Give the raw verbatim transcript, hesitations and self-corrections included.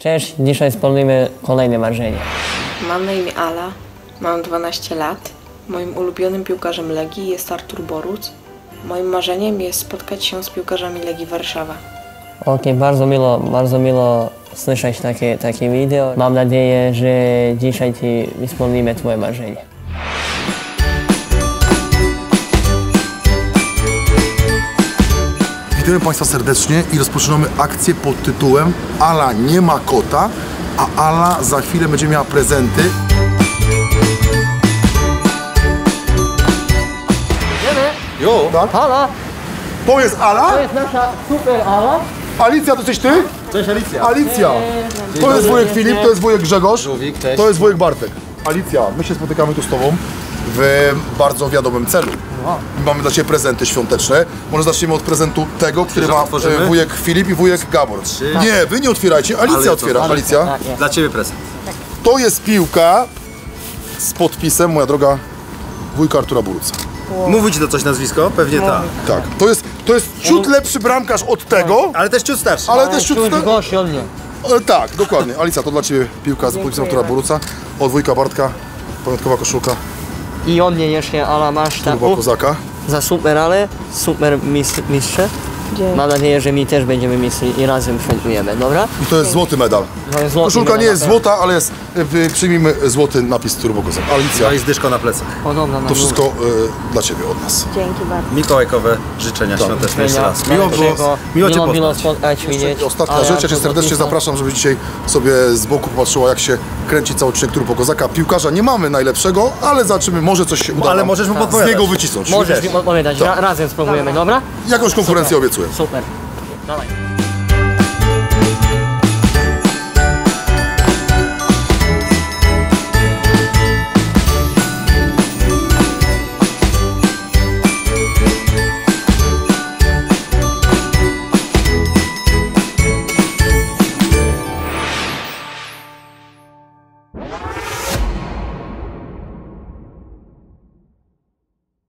Cześć, dzisiaj spełnimy kolejne marzenie. Mam na imię Ala, mam dwanaście lat. Moim ulubionym piłkarzem Legii jest Artur Boruc. Moim marzeniem jest spotkać się z piłkarzami Legii Warszawa. Ok, bardzo miło, bardzo miło słyszeć takie, takie wideo. Mam nadzieję, że dzisiaj Ci spełnimy Twoje marzenie. Witamy Państwa serdecznie i rozpoczynamy akcję pod tytułem Ala nie ma kota, a Ala za chwilę będzie miała prezenty. Idziemy? Jo, tak? Ala! To jest Ala? To jest nasza super Ala. Alicja, to jesteś Ty? Cześć Alicja. Alicja. To jest wujek Filip, to jest wujek Grzegorz, Żółwik, cześć. to jest wujek Bartek. Alicja, my się spotykamy tu z Tobą w bardzo wiadomym celu. Mamy dla Ciebie prezenty świąteczne. Może zaczniemy od prezentu tego, który ma e, wujek Filip i wujek Gabor. Trzy. Nie, Wy nie otwierajcie, Alicja Ale otwiera. co? Alicja. Tak, jest. Dla Ciebie prezent. To jest piłka z podpisem, moja droga, wujka Artura Boruca. Mówić to coś nazwisko? Pewnie tak. Tak, to jest, to jest ciut lepszy bramkarz od tego, Ale też ciut starszy. ale też ciut... Czuć gości od mnie. E, tak, dokładnie. Alicja, to dla Ciebie piłka z podpisem Artura Boruca. Od wujka Bartka, pamiątkowa koszulka I od mnie jeszcze Ala masz Turbo taką Kozaka. za super Ale, super mistrz, mistrze. Dzięki. Mam nadzieję, że my też będziemy mistrz i razem świętujemy, dobra? I to jest złoty medal. To jest złoty Koszulka nie medal, jest tak. złota, ale jest, y, przyjmijmy złoty napis Turbo Kozak. Alicja, No i z dyszką na plecach. Podobno na to wszystko y, dla Ciebie od nas. Dzięki bardzo. Mikołajkowe życzenia Tak. świąteczne jeszcze raz. Miło Miło było, miło Cię miło poznać. spotkać, widzieć. Ostatnia Ale rzecz, ja Cię Artur serdecznie podpisał. zapraszam, żeby dzisiaj sobie z boku popatrzyła, jak się kręci cały odcinek Turbo Kozaka. Piłkarza nie mamy najlepszego, ale zobaczymy, może coś się uda Ale nam możesz mu z podpowiadać. niego wycisnąć. Możesz mi odpowiadać, Ra razem spróbujemy, dobra? Jakąś konkurencję obiecuję. Super. Dawaj.